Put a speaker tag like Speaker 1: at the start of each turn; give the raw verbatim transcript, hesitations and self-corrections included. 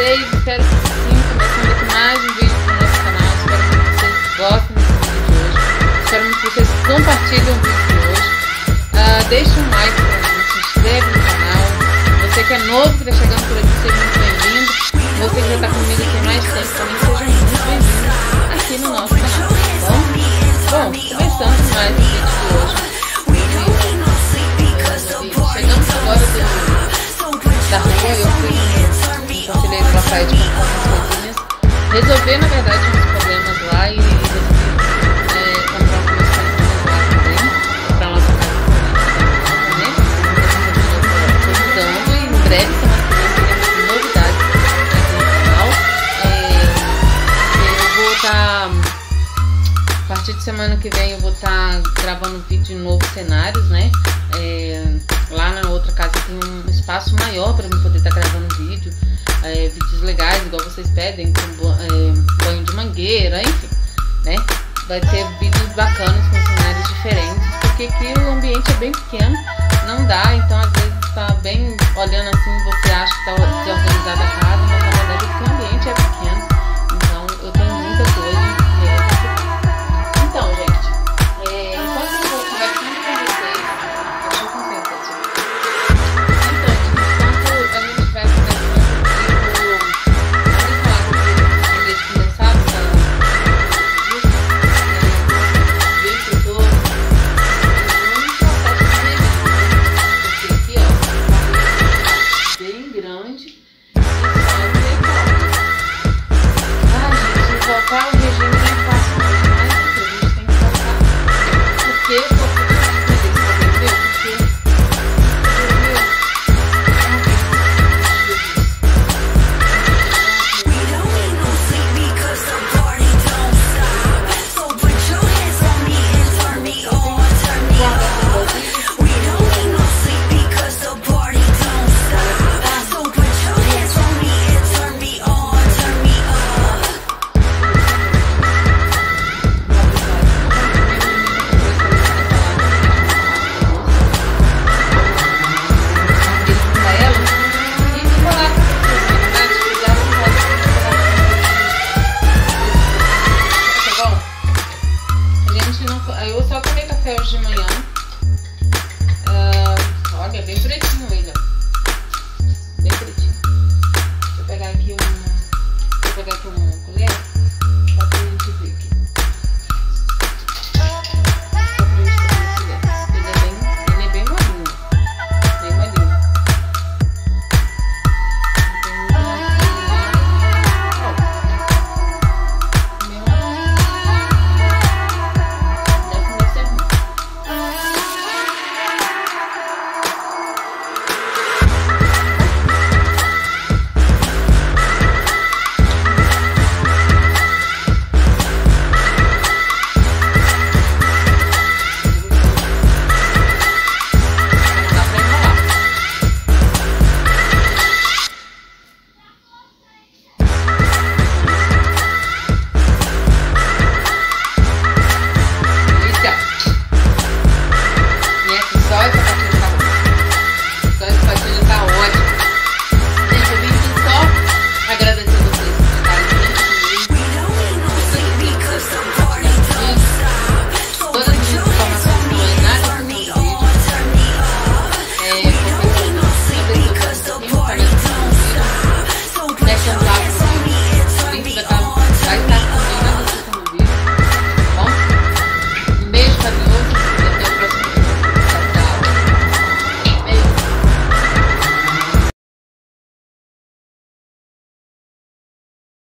Speaker 1: vocês, espero que sim, começando aqui mais um vídeo pro nosso canal, espero que vocês gostem desse vídeo de hoje, espero que vocês compartilhem o vídeo de hoje, uh, deixe um like pra mim, se inscreve no canal, você que é novo, que está chegando por aqui, seja muito bem-vindo, você que já está comigo aqui mais tempo também, seja muito bem-vindo aqui no nosso canal, tá bom? Bom, começando mais o vídeo de hoje, chegamos agora do, da rua, eu fui no conselheiro Lafayette comprar umas coisinhas, resolver na verdade uns problemas lá e resolvi é, comprar algumas coisinhas lá também, para nossa casa, né? Estou mudando e em breve semana que vem teremos novidades aqui no canal. É, eu vou estar, a partir de semana que vem eu vou estar gravando vídeo de novos cenários, né? É, lá na outra casa tem um espaço maior para eu poder estar gravando vídeo, é, vídeos legais, igual vocês pedem, com é, banho de mangueira, enfim, né? Vai ter vídeos bacanas com cenários diferentes, porque aqui o ambiente é bem pequeno, não dá, então às vezes tá bem, olhando assim, você acha que tá desorganizada a casa,